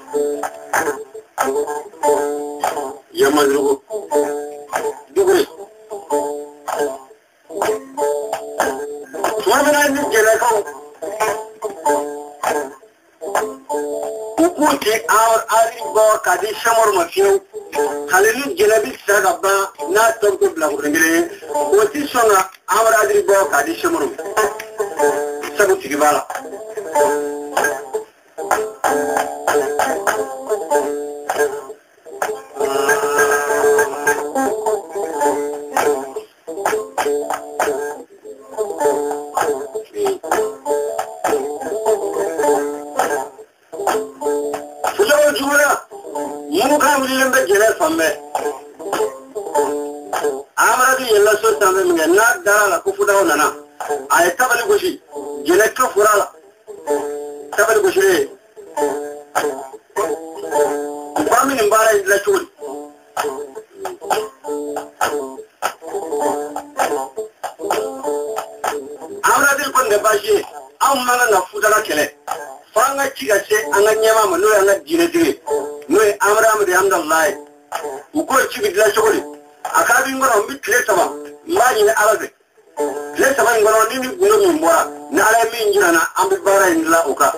Yamadrugo Dugre Swamina Jelako Ukuti our Aribo Kadishamor Mafio Hallelujah Jelabi Sagaba not Tom Blagre what is on our Aribo Kadishamor Sabutigala Nana, I tabali goshi, Jeleka Furala, tabali goshi. Farming in Bara is Lachul. Amradil Kondebashi, Amana Fudala Kele, Fanga Chigase, Ananyama, no Anna Jinetri, no Amram the Amdalai, who call Chibit Lachuli, a cabin on mid Cletama, lying in Arabic. Let's have a little bit more. Now I mean, Jana, I'm the bar in La Uca.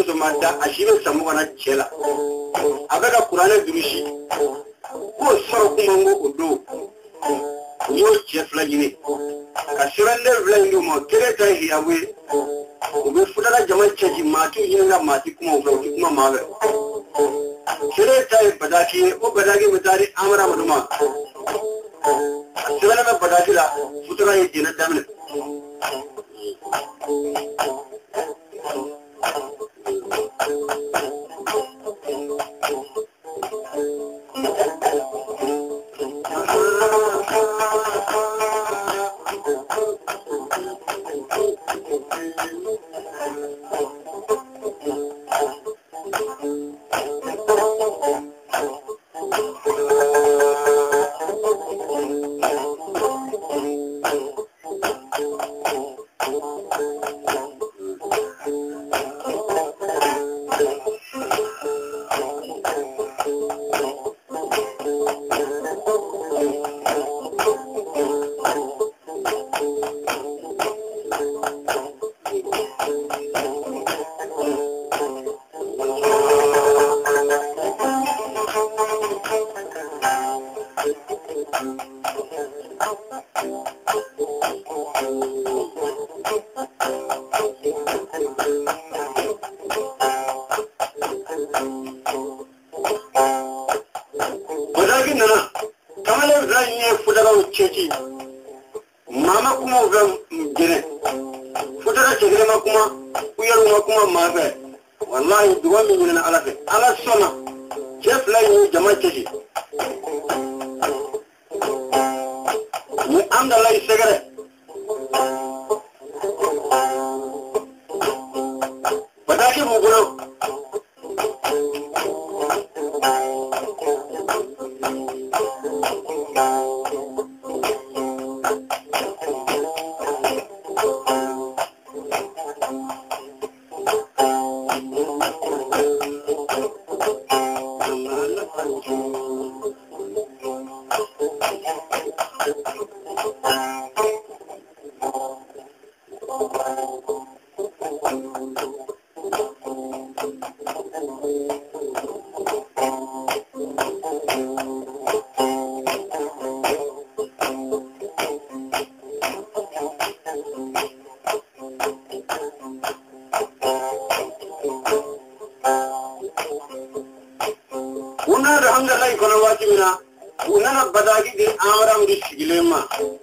Abega Kurane Durushi, who so kumongo udo yo chef la jini kasirande vlendu mo kereta hiyawe ube fudala jamal cheji matu yinga mati kuma ube kuma mawe kereta badaki o badaki mutari amara maduma sibana me badaki la futara ye jina damne mama kuma ube gene futara chegre ma kuma uyaru ma kuma mabe wallahi duwa min min alafe ala sona chef la ni jama cheji ni amdallah segere badaki bugulo alhamdulillah kono watimina unana badagi de amara mudi sigilema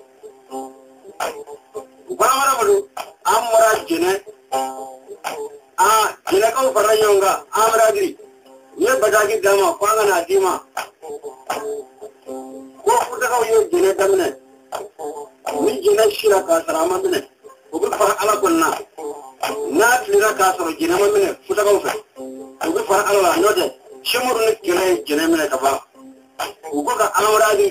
amara madu amara jene jene ko farayonga amara di ye badagi dama kwanga na dima ko futa ko ye jene damne ni jene shira ka sarama mene ubi fara ala konna na tira ka soro jene mene futa ko fe ubi fara ala note shimuru ni kire jene mene kaba uko ka amra di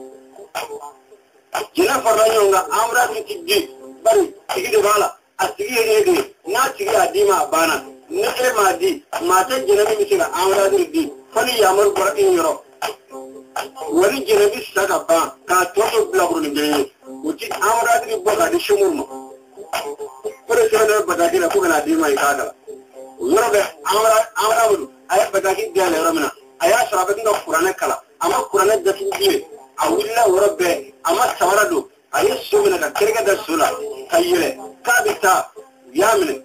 jene farayonga amra di bari tigi bala asigi ede na tigi adima bana ne e madi mata jene mi tira amra di fani yamar ko in yoro wani jene bi saka ba ka toto blogro ni jene uti amra di boga di shimuru pare sene badagi la ko na adima ikada yoro be amra budu ay badagi gale ramna aya sababu nga qur'ana kala ama qur'ana datin diwe awilla warabbe ama sawarado ay sumina ka kerga da sula kayele kabita yamine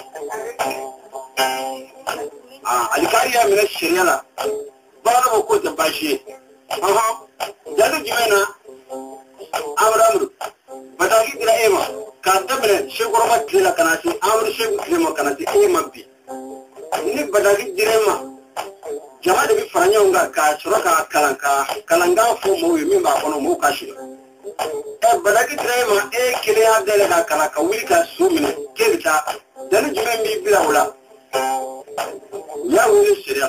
alikari yamine shiriyala bala ko ta bashi jalu jimena amramru badagi gira ema kadamre shegorma kila kanati amru shegu kila kanati ema bi ni badagi direma jama de bi faranyonga ka suraka kalanga fo mo yimi ba kono mo kashi badagi direma kile adele ka kala ka wili ka sumine kelita dani jume mi bila wala ya wili shiriya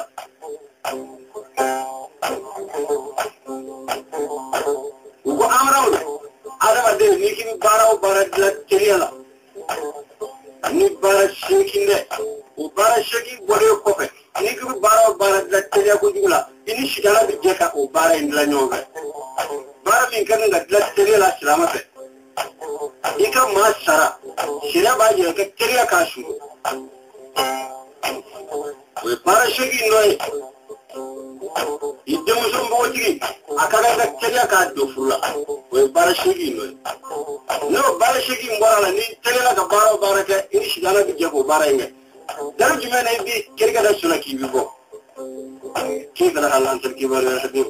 ugo amrawlo adama de ni kimi bara la keliyala ni bara shekinde ubara sheki bore kofe ni kimi bara la keliya ko jula ini shigala bi jeka o bara indla nyonga bara min kan ga la keliya la salama fe ika masara shira ba je ka keliya ka shu we bara sheki noy idde musum bo tigi akaga ga tele ka do fula o bara shigi no bara shigi mbara ni tele la ka bara ka ini shigana bi jago bara inge daru jumena bi kirga da suna ki bi go ki da halan tar ki bara hadi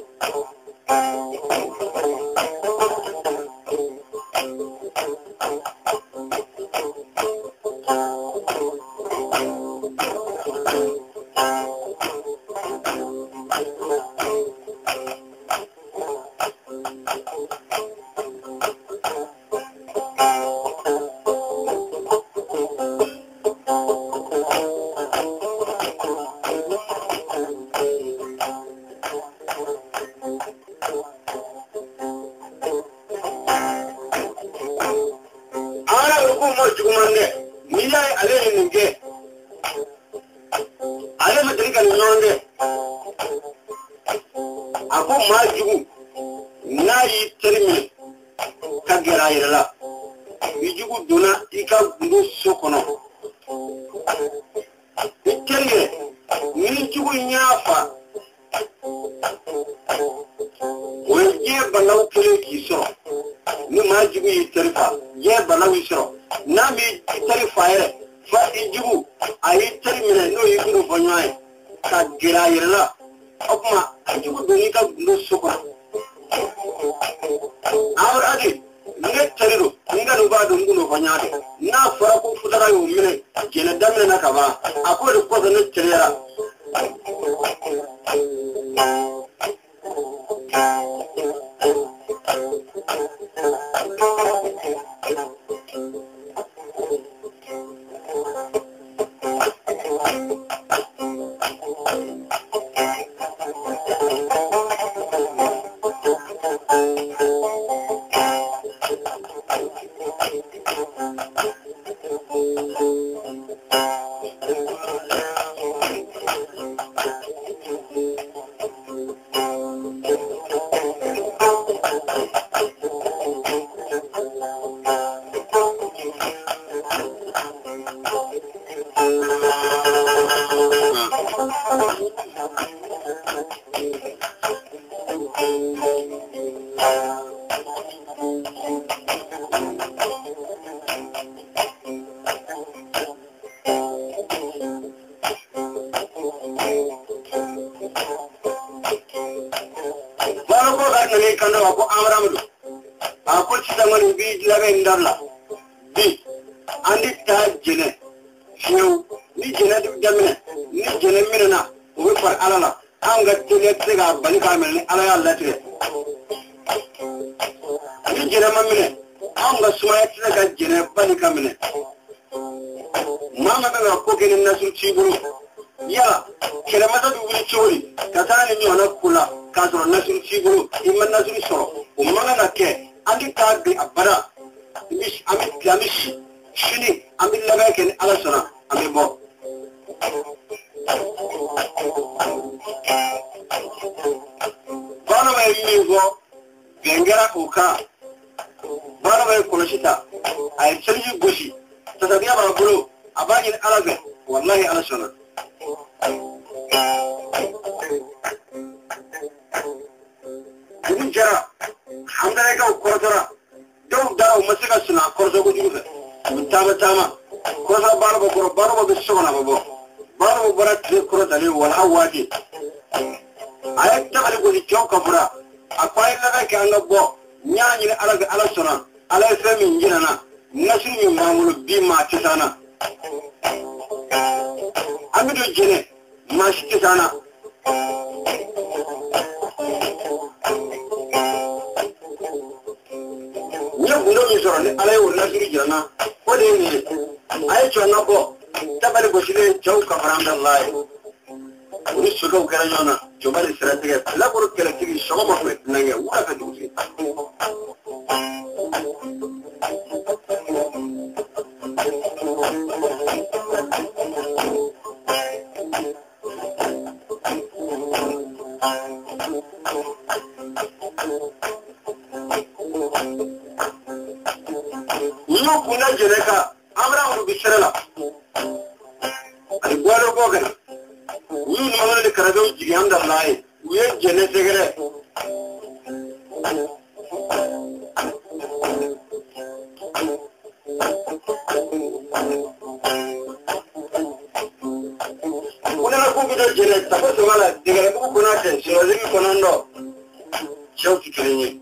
Una kubida jene tapo songala digala ku kuna ten sirozimi konando chau kikirenye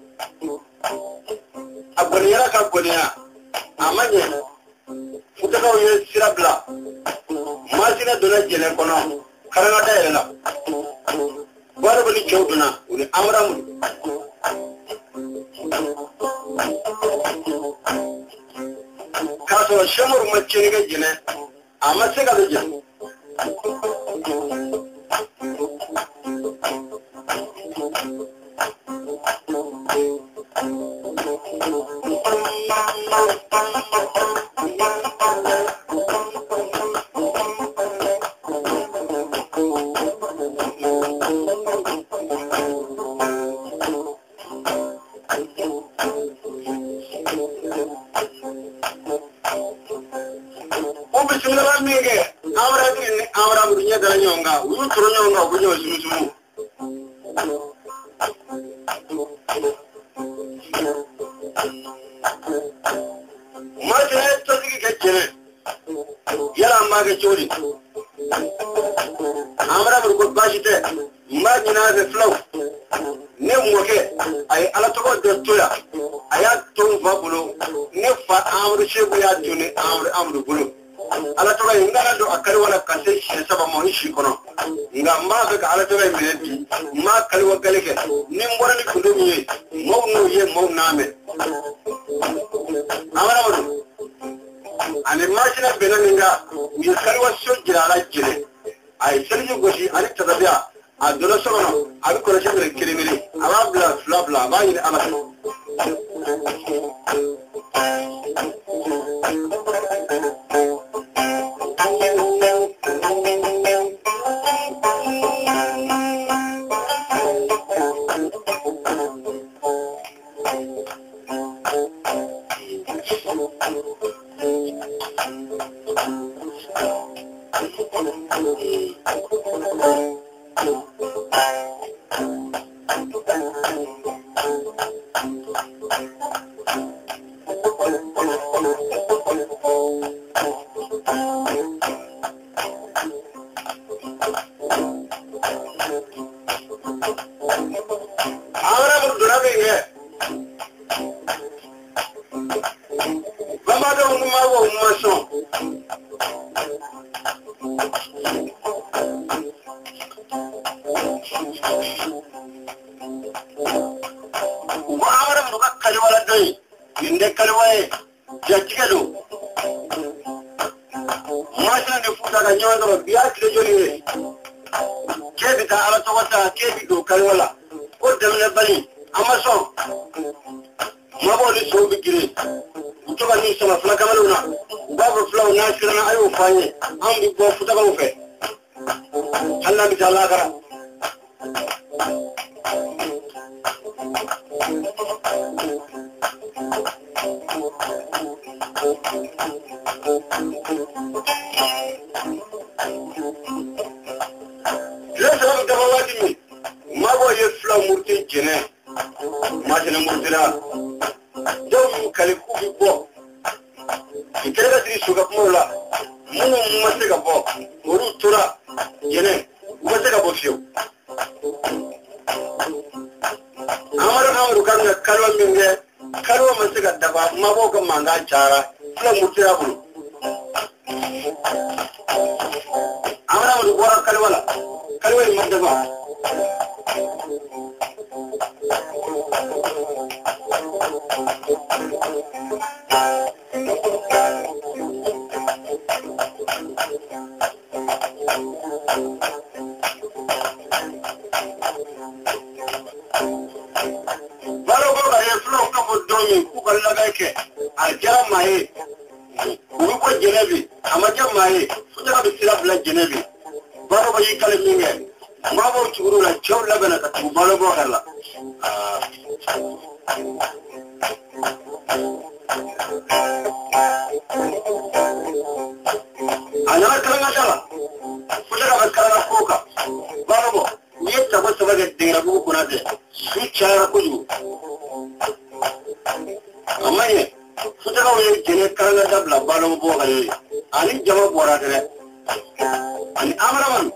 abonera ka bonera amanye futaka uye sirabla masina dona jene kono karana da yela wala bani chau dona uni amramu kaso shamur machene ga jene amase ga jene cara kuju amma ne futa kawai jene karanga dabla balon bo gare ani jama bora dare ani amraman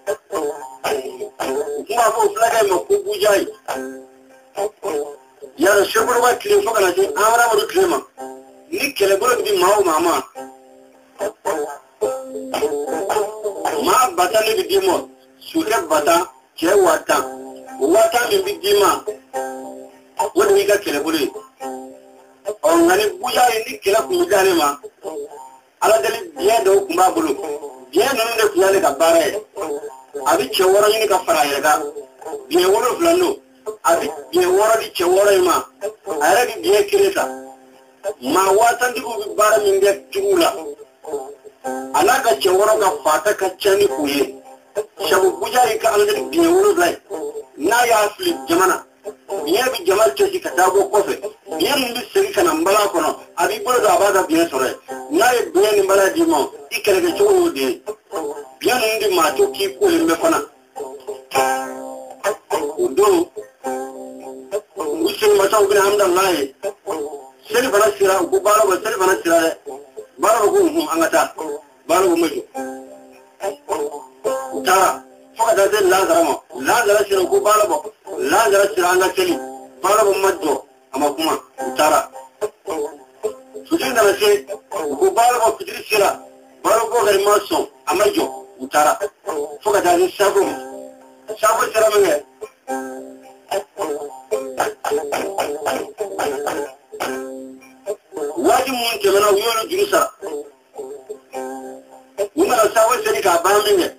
kuma fo flaga ma ko bujai ya sheburu ba kile fo kana je amara mo klema ni kele bolo bi mawo mama ma bata ni bi mo suke bata ke wata mi bi dima woni ga kele bolo o ngani bujai ni kele ku gane ma ala dali biye do kuma bolo biye nanu ne kuyale ka bare abi cheworo ni ka fara yega biye woro flano abi biye woro di cheworo ma ara di biye kiresa ma watan di ku bara min de tugula ala ka cheworo ka fata ka chani kuye shabu bujai ka ala dali biye woro dai na ya flip jamana biye bi jamal chesi ka dabo kofe biye mun seri kana mbala kono abi bolo da baga biye sore na ye biye ni mbala di mo ikere ke chowo de biye mun di ma to ki ko le fana udo usin ma taw bin hamdallah seri bana sira ko baro ba seri bana sira baro ko angata baro mo jo ta fo da de la zara sira ko baro ba la zara sira anga keli baro ba maddo ama kuma utara sujin da se ko baro ba fitri sira baro ko gari maso amajo utara fo da de sabo sira menge wajib mun ke mana wuyolo jurusa wumara sawo seri ka bamenge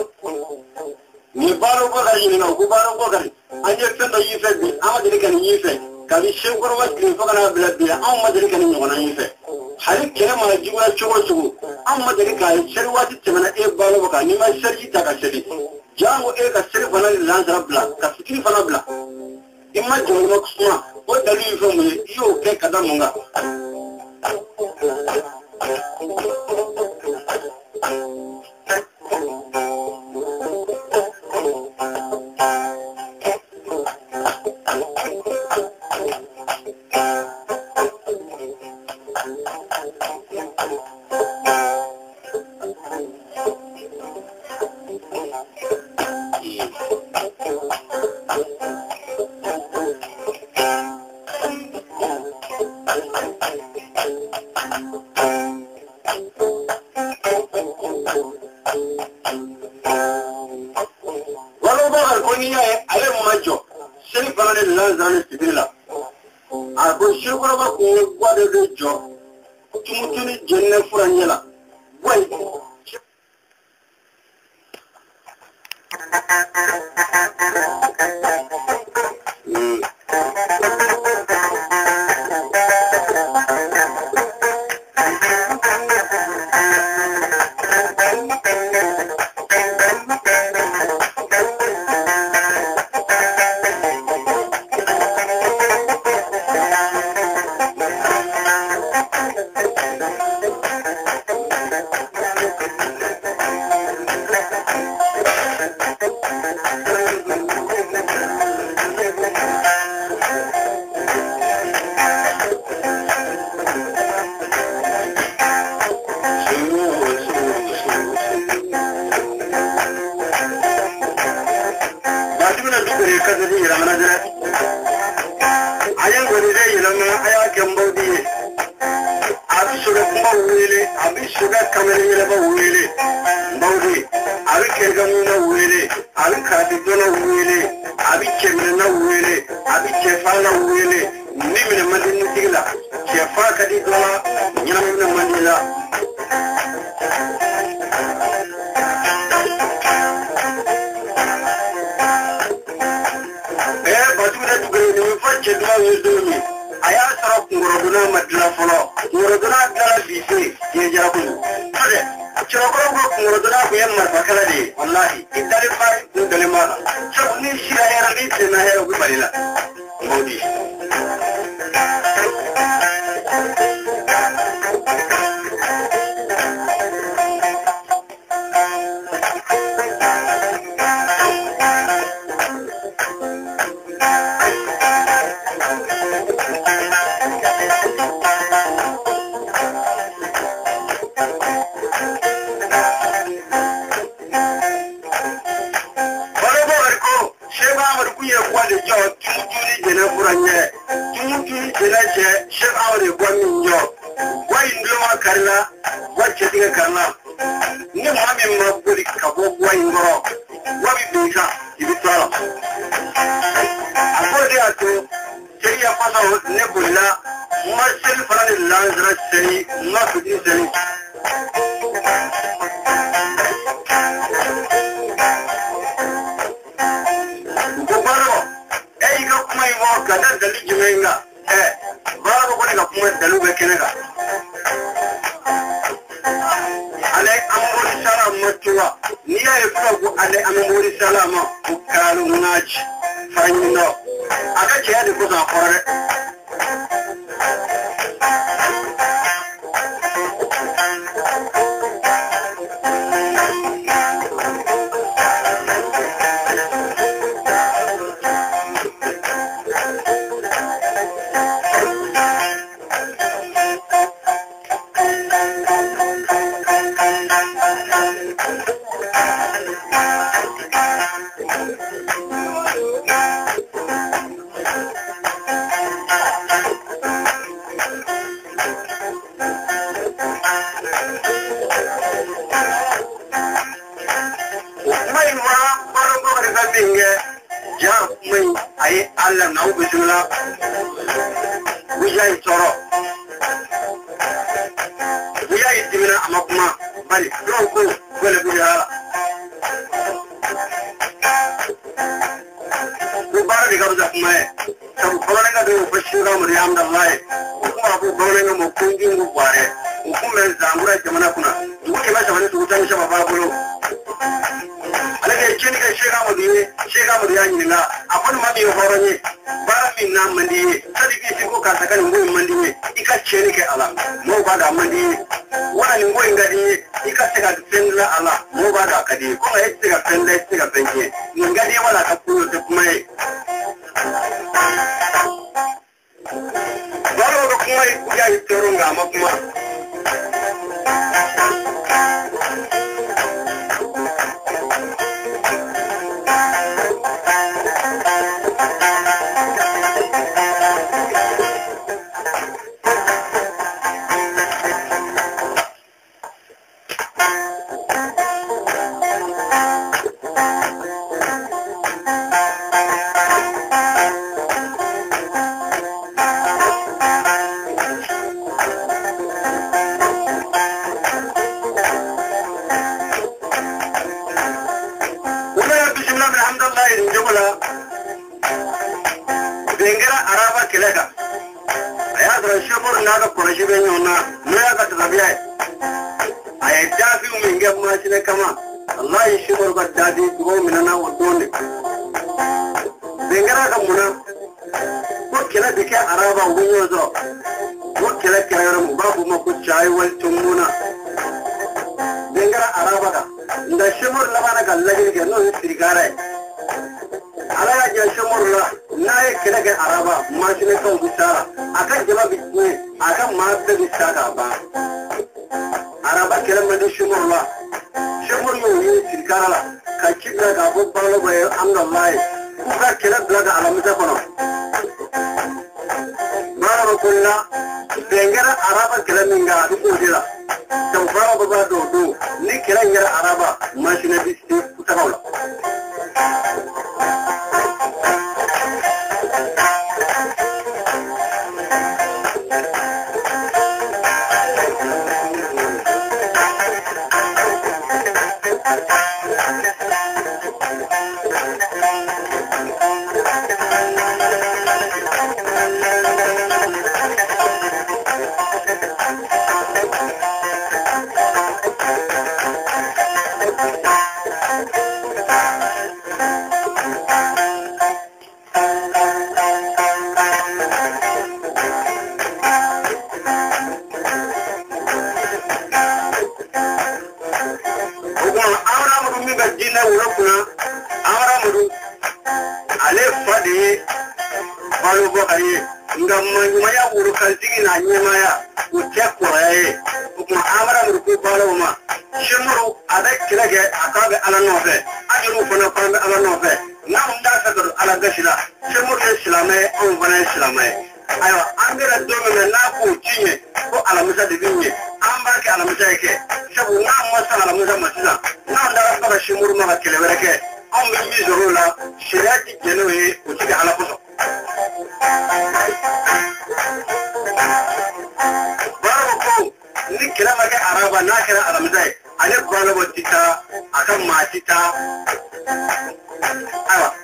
ni baro ko gari ni ko baro ko gari anje fendo yife bi amadiri kan yife kabi shekoro wa kri fo kana bla bla amadiri kan ni ngona yife hari kene ma jigwa chogo amadiri ka seri wati temana e baro ka ni ma seri ta ka seri jango e ka seri fana ni lanzara bla ka fikiri fana bla imma jolo kusuma o dalil fo mu yo ke kada munga Amadu kuye kwale jo tumutuni jena buranye tumutuni jena je Sheikh Amadu gwami nyo wa indlo wa karla wa chetiga karla ni mami mabuli kabo wa ingoro wa bibika ibitala akode ato seriya pasa ne bulla marshal farani lanzra seri ma fudi seri kada dali jimenga baro ko daga kuma dalu be kenega ale amuri sala matuwa ni ay fugo ale amuri salama ku kalu ngaji fanyino aga je de ko za korre Allah na ubisula bujai toro bujai dimina amakuma bali ronko wala bujala kubara diga buza kuma sabu kolonga do bashira muri amdallahi kuma bu kolonga mo kungi ngubare ukume zambura jamana kuna duke basha bane tukutan shaba babulo alage chini ka shega mu ya nyina afan ma bi horonye bara min na mandi sadiki siko ka sakan ngoy mandi ne ika cheni ke ala mo ba da mandi wala ngoy ngadi ika sega tendla ala mo ba da kadi ko ai sega tendla sega penke ngadi wala ka kuyo te kuma ai baro ko kuma ai kuya itoronga ma kuma Bengera araba keleka aya dra shobor naga korashi benyona noya ka tabiya aya jafi uminge machine kama Allah shobor ka dadi go minana wodone bengera ka muna ko kela dike araba wunyozo ko kela kayara mubabu mako chai wal tumuna bengera araba ka nda shobor labana ka lagi ke no sirigara ala ya shomorla nae keleke araba machine ko bisara akan jaba bitne akan master bisaka ba araba kelama de shomorla shomorlo yi sirkara ka kibra ga bobbalo baye amdallahi kuka kelabla ga alamita kono mara kullu bengara araba kelaminga ko dira tawfara baba do ni kelangara araba machine bisti kutakawla maya wuru kaltigi na nyemaya utekwa kuma amara murku baloma shimuru ada kilage akabe ala nofe ajuru fana fana ala nofe na unda sadar ala la gasila shemu ke silame on bana silame ayo angara domin na ko cinye ko alamusa da binye an ba ki alamusa yake sabu na masa alamusa masila na da ba shi murma ka kelewere ke an bi mi zoro la shirati jenoye ko ci ala kuso baro ko ni kila ma ke araba na kira alamusa ale kwala botita akan matita ayo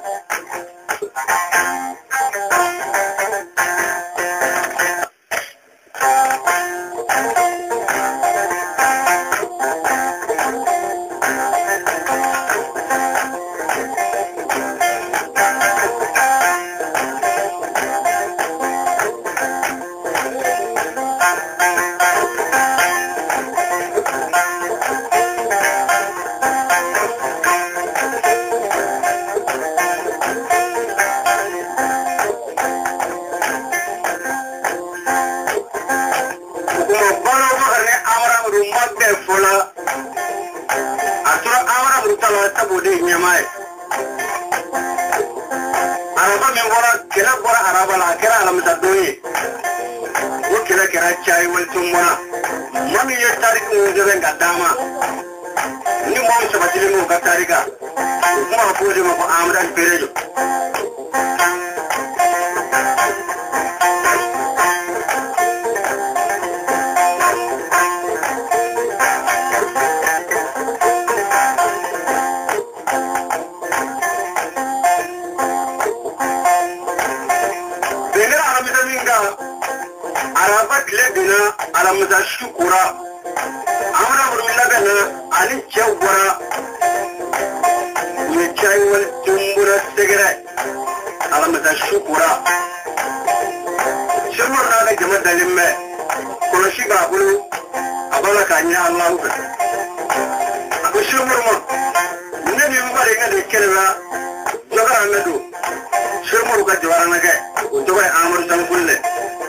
chai wal tumma mami ye tarik mo jere ngadama ni mo sabatile mo ka tarika kuma ko je mo amra perejo alamusa shukura amra burulaga na ali chawara ye chaiwal tumbura segere alamusa shukura shemurna ga jama dalimme ko shiga bulu abala kanya allah ko shemurma ne bi mbare ga de kelwa jogara nadu shemuru ga jawara na ga ko jogara amru tan kulle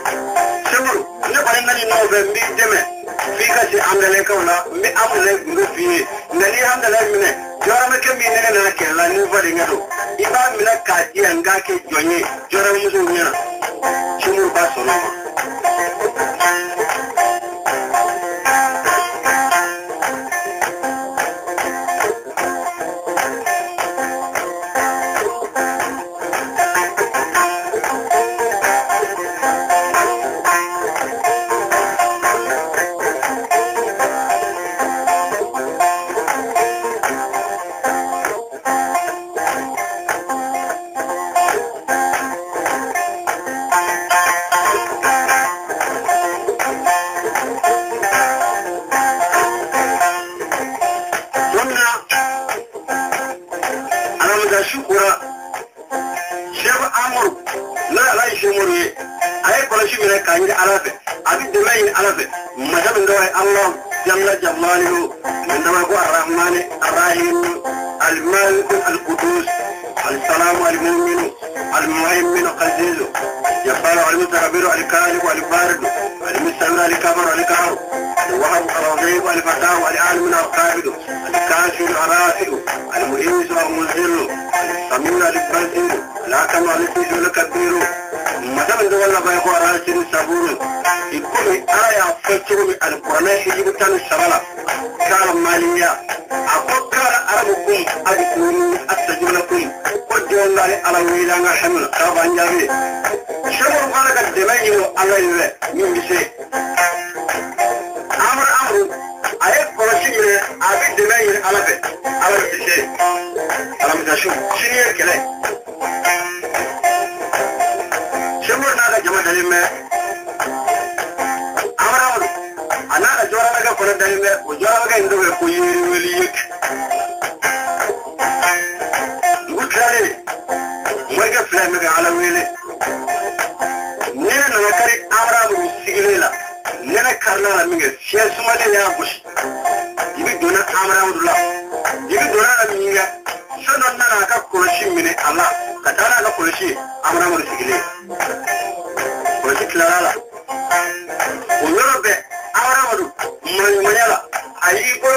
shemuru ne bari nani no be mi deme fi ka ci amdale kawla mi amdale ngo fi nani amdale mine jora me ke mi ne na ke la ni bari ngado iba mi na ka ji anga ke jonye jora mu so nya shemuru ba so no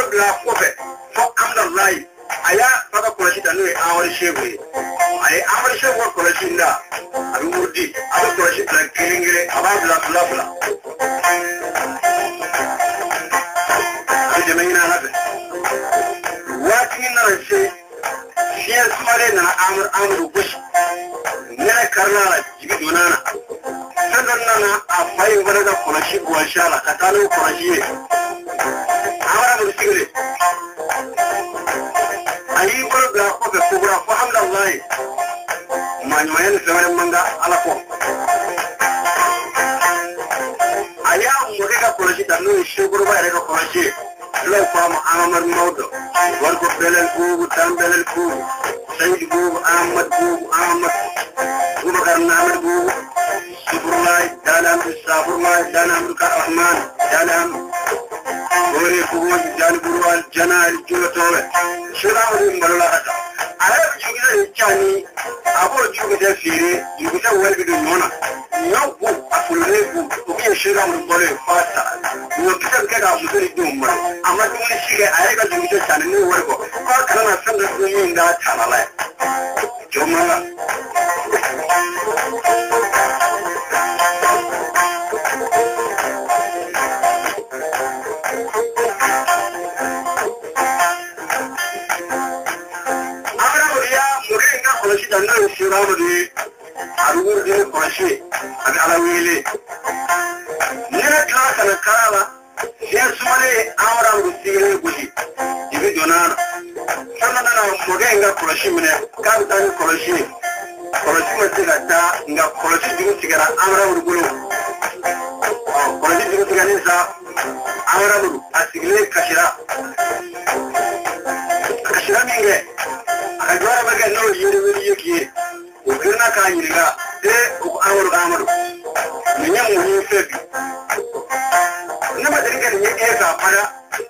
I kɔlɔsi ko kɔlɔsi da a bɛ murudi a bɛ kɔlɔsi bila kelen kelen a b'a bila fila fila a bɛ dɛmɛ ɲini ala fɛ waati min nana se fiɲɛ sumalen nana amadu gosi nɛnɛ karila la jigi donna na fɛn dɔ nana a fa in fana ka kɔlɔsi bɔnsi a la ka taa n'o kɔlɔsi ye amadu sigilen a y'i bolo bila kɔfɛ kobura fo hamdallahi maɲumanya ni fɛn wɛrɛ man ka ala kɔ a y'a mɔkɛ ka kɔlɔsi ta n'o ye sekɔrɔba yɛrɛ ka kɔlɔsi ye law ko ma amadu mawdo war ko belel buubu tan belel buubu sayid buubu ahmad buubu ahmad bubakar naamad buubu suburlaay daanam saburlaay daanam ka rahman daanam ore buubu dan burwal janaal julotowe shiraawri mbalola hata ala jugida chani abo jugida fire jugida walbidu nona nyawu afulne bu ukiye shiraawri mbole fata no kitan kada musuri dumma amma dun shige ayga jugida chani ne warko ko kana sanda dun da talala jomala dan siramu di arugur di kɔlɔsi a bɛ ala wele ne tila kana kala fiɲɛ sumalen amadu sigilen gosi i bɛ donna na fɛn dɔ nana mɔkɛ in ka kɔlɔsi minɛ k'a bɛ taa ni kɔlɔsi ye kɔlɔsi ma se ka taa nka kɔlɔsi jugu tigɛra amadu bolo kɔlɔsi jugu tigɛlen sa amadu a sigilen kasira min kɛ a jɔyɔrɔ bɛ kɛ n'o ye yiri ye k'i ye o girinna k'a ɲininka o ko amadu nin ye mun ye fɛ bi ne ma deli ka nin ye e k'a fada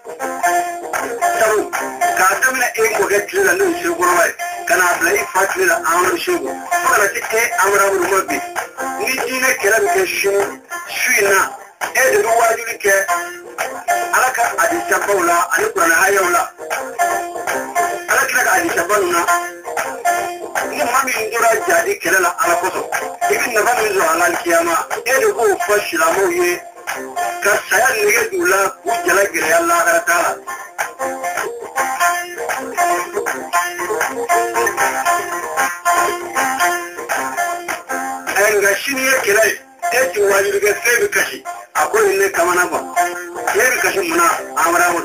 sabu k'a daminɛ e mɔkɛ tile la n'o ye sekɔrɔba ye ka n'a bila i fa tile la amadu segu fo kana se e amadu ma bi ni diinɛ kɛlɛ bɛ kɛ sini su in na e de bɛ waajuli kɛ ala ka hadisabaw la ani kuranɛ hayaw la ala kira ka hadisabaw na ni maa min tora jadi kɛlɛ la ala kosɔn i bɛ nafa min sɔrɔ ala kiyama e de b'o fɔ silamɛw ye ka saya nege d'u la k'u jala gɛlɛya lahara t'a la nka sini ye kɛlɛ ye e ti wajibi kɛ fɛn bɛ kasi a ko nin ne kamana bɔ e bɛ kasi munna amadu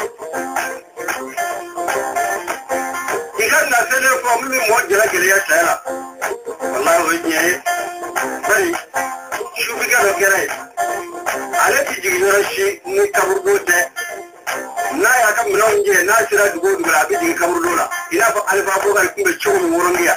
i ka na fɛn fɔ min bɛ mɔgɔ jala gɛlɛya saya la walahi o ye tiɲɛ ye bari sufika dɔ kɛra ye ale ti jigin yɔrɔ si ni kaburudon tɛ n'a y'a ka minɛnw jɛ n'a sera dugu o dugu la a bɛ jigin kaburudon la i n'a fɔ alifa bokari tun bɛ cogo min wɔrɔndiya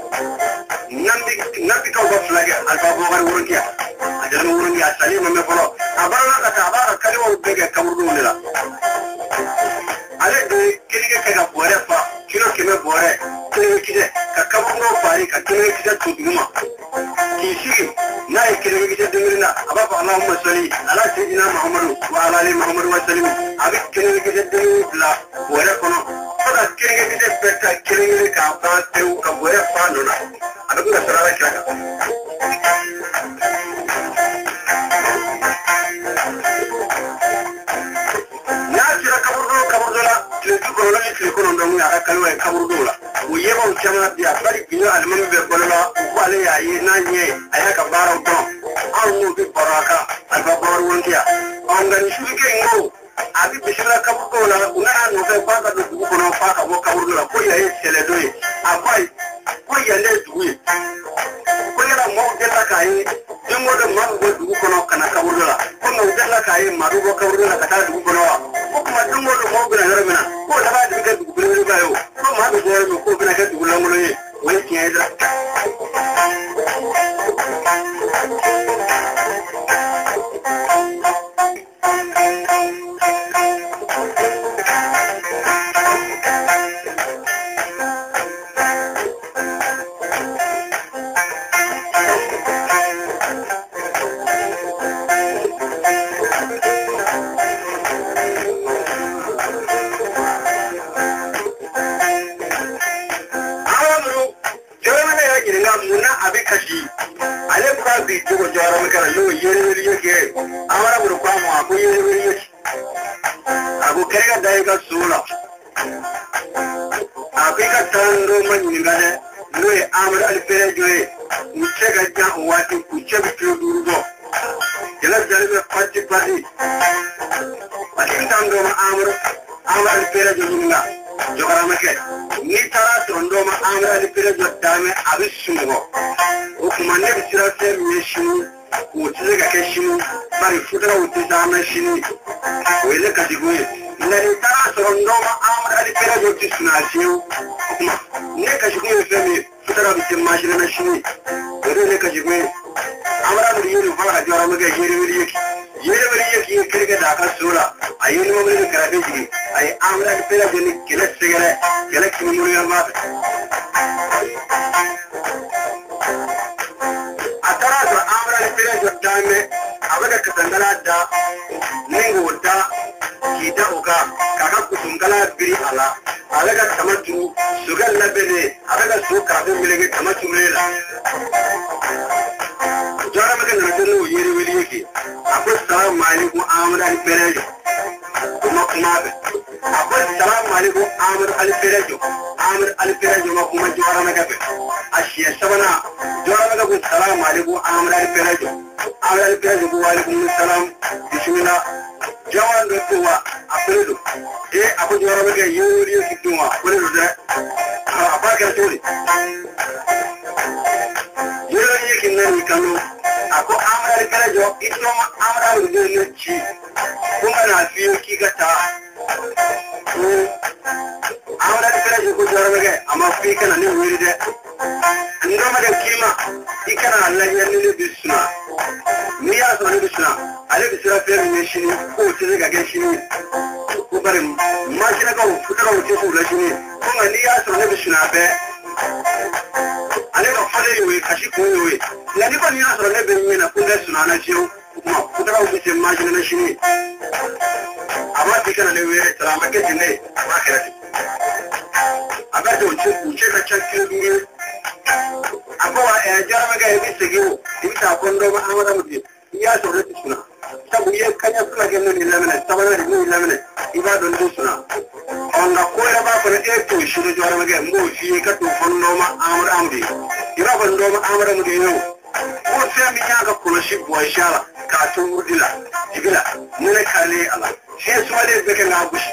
nabikaw ka fila kɛ alifa bokari wɔrɔndiya a jɛra ni wɔrɔndiya a salen ma mɛn fɔlɔ a baarala ka taa a b'a ka kaliwaw bɛɛ kɛ kaburudon de la ale de ye keninge kɛ ka bɔrɛ fa kilo 100 bɔrɛ keninge kisɛ ka kaburudon fari ka keninge kisɛ to duguma k'i sigi n'a ye keninge kisɛ dengelina a b'a fɔ allahumma salli ala sayyidina muhammadu wa ala ali muhammadu wa sallim a bɛ keninge kisɛ dengelin bila bɔrɛ kɔnɔ fo ka keninge kisɛ bɛɛ ta kelen k'a ban tewu ka bɔrɛ fa nɔ na a bɛ kun ka sarara kira kan n'a sera kaburudon la tile 70 ni tile 9 a ka kaliwa ye kaburudon la o yebaw caman bi a bari biɲɛ alimami bɛ balo la u ko ale y'a ye n'a ɲɛ a y'a ka baaraw dɔn anw n'o bɛ baro a kan alifa bakari wɔntiya nka nin sufike in ko a bɛ bisimila kaburudon la u nana nɔfɛ f'a ka don dugu kɔnɔ f'a ka bɔ kaburudon la ko yan ye sɛlɛdon ye a ko ayi ko yan de ye dugu ye ko yala maaw delila k'a ye don o don maa bɛ bɔ dugu kɔnɔ ka na kaburudon la ko nka u delila k'a ye maa bɛ bɔ kaburudon la ka taa dugu kɔnɔ wa ko tuma don o don maaw bɛna yɔrɔ min na k'o laban de bɛ kɛ dugu belebeleba ye o ko maa bɛ bɔ yɔrɔ min k'o bɛna kɛ dugu lankolon ye o ye tiɲɛ ye dɛ. nyinga muna abikashi ale buka bi to jawara makara yo yeri yake amara buru kwa mu ako yeri yake abu kega dai ga sura abika tando manyinga ne noe amara alfere joe uchega ja wati uchega tudurugo jela jale patti tando amara alfere joinga jogara make ni tara tondo ma amara alfere jodame abisugo okumane bisira se meshinu uchega keshinu bari futara utizama shini wele kadigoye nari tara tondo ma amara alfere jodisuna siu okuma ne kashiguye femi futara bitimashina na shini wele kashiguye amara muri fara jogara make yeri yake kirga da ka sura ayi mo mun karabe jigi ay amra de pela jeni kele segere kele kimuru yama atara do amra de pela jotame abaga katangala da ningo da kita oka kaka kusungala biri ala abaga tamatu sugal labene abaga su karabe milege tamatu mela jara maka na yeri weli yake akwai salamu alaikum amur alferajo kuma be akwai salamu alaikum amur alferajo ma kuma jawara na gabe ashiya sabana jawara na gabe salamu alaikum amur alferajo wa alaikum salam bismillah jawan da kowa akwai do akwai jawara na gabe yori yake kuma akwai do da abaka tori yori yake nan kanu ako amara alferajo ito amara alferajo ci kuma na fiye kigata amara alferajo ko jara mage amma fi kana ne wuri de ndoma da kima ikana Allah ya ne bisuna ni ya so ne bisuna ale bisura fe ne shi ne ko ce ga ga shi ne ko bare ma shi na ka futara wuce su da shi ne kuma ni ya so ne bisuna be ale ka fade yowe kashi ko yowe nani ko ni asoro ne benye na kunga sunana chiyo kuma kutaka ubise majina na shini aba tikana ne were salama ke jine aba kerati aba to uche ka chakiro dure aba wa jara maga ebise giwo ibita kondo ma amara muti ya so reti suna sabu ye kanya suna genno ni lamene sabana ni lamene iba don do suna onda ko era ba ko ne to shiro jara maga mo fi ka to fondo ma amara amdi iba fondo ma amara muti yo ko sai mi yaga kuma shi buwa shara ka to mudila jigila mun kale ala shi su wale beke na gushi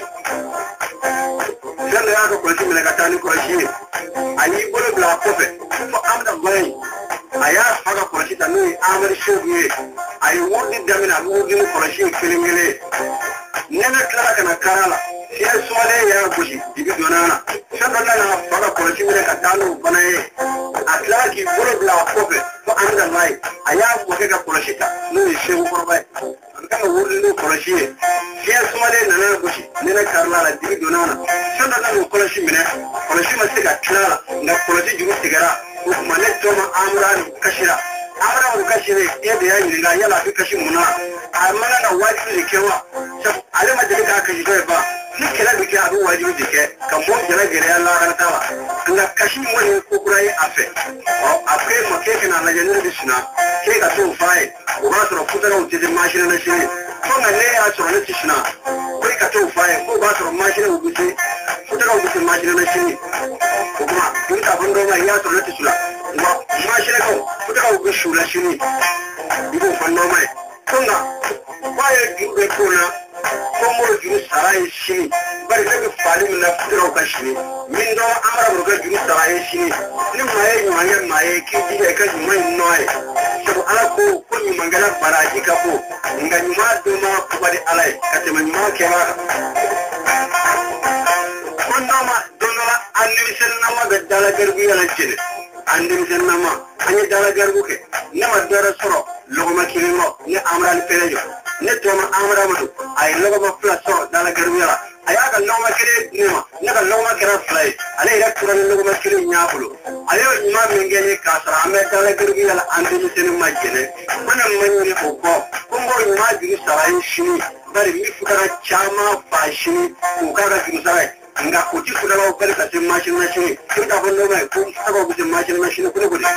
dan ya ga ko shi mun ka tani ko shi ani bolo bla kofe ko amda bai aya faga ko shi tanu amar shi ne ayi wudi damina wudi ko shi filingile nena kala kana karala shi su wale ya gushi jibi donana sabana na faga ko shi mun ka tanu banaye atlaki bolo bla kofe ko amda bai aya ko ga ko shi ta no shi ko bai kan wudi no ko shi shi su wale nana gushi nena karala jibi donana sabana no ko shi mun ko shi ma siga kala na ko shi jibi sigara ko kuma ne to ma amran kashira amran ko kashire yadda ya yi riga yana fi kashin muna amma na wajibi ne kewa alama da ka kashi ba ni kila bike abu wajibi dike kan mo jira gere Allah kan tawa na kashi wani ko kurai afe afe mo ke kana na janin bisna ke ka to fai ko ba so kutara uti de mashina na shi ko na ne ya so na tishna ko ka to fai ko ba so mashina uti kutara uti mashina na shi ko kuma in ta bando ma ya so na tishna mashina ko kutara uti shula shi ne ibo fanno mai kunga waye gibe kuna como juru sarai shi bari daga falim na fitro ka shi min do amara burga juru sarai shi ni maye ki ji ka ji mai noy sabu ala ko kunni mangala baraji ka ko ngani ma do ma ko bari alai ka te man ma ke ba kunna ma do na annabi sallallahu alaihi wasallam garbu yana cin annabi sallallahu anyi dala garbu ke na madara soro logoma kilimo ni amara al pelejo ne to ma amara mudu ay logoma fla soro dala garbu yala ayaga logoma kile nima naka logoma kira fly ale ira kuran logoma kile nyabulo ayo imam ngene kasara ame dala garbu yala annabi sallallahu majene mana manyone ko kumbo ima jiri sarai shi bari mi fukara chama fashi ko kaga jiri sarai nga kuti kudala ukali kasi machine kita bondo mai ku saba ku machine kule kule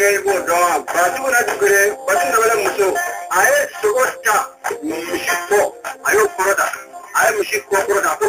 kere bo do batu na dugere batu na bala muso aye sogota mushiko ayo koroda aye mushiko koroda ko